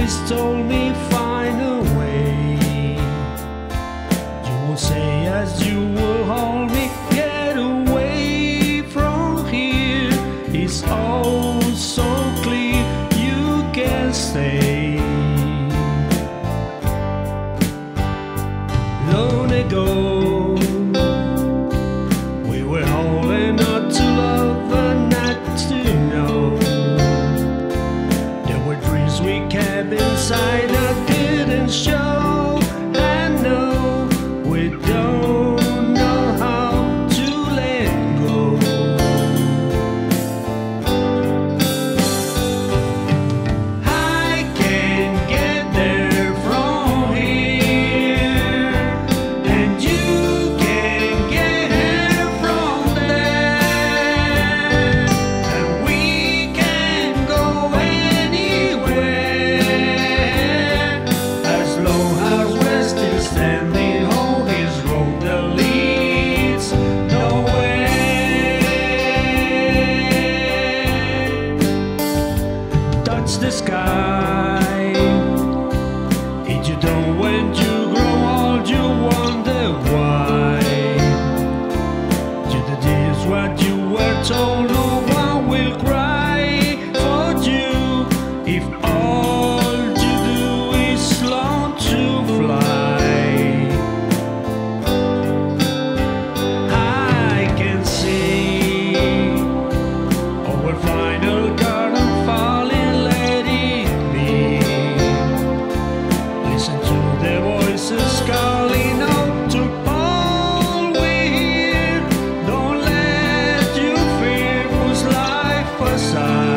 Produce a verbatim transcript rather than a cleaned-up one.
He's told me find a way. You will say as you will hold me, get away from here. It's all so clear, you can stay. Long ago, we were holding on to love and not to know. There were dreams we kept inside that didn't show. And no, we don't know how to let go. I can't get there from here, and you can't get here from there, and we can't go anywhere as long as we're still standing on this road that leads nowhere. Touch the sky. If you don't, when you grow old, you wonder why. You did this what you were told. No one will cry for you if all you do is long to fly. I can see our final garden falling, let it be. Listen to the voices calling out to all we hear. Don't let your fear push life aside.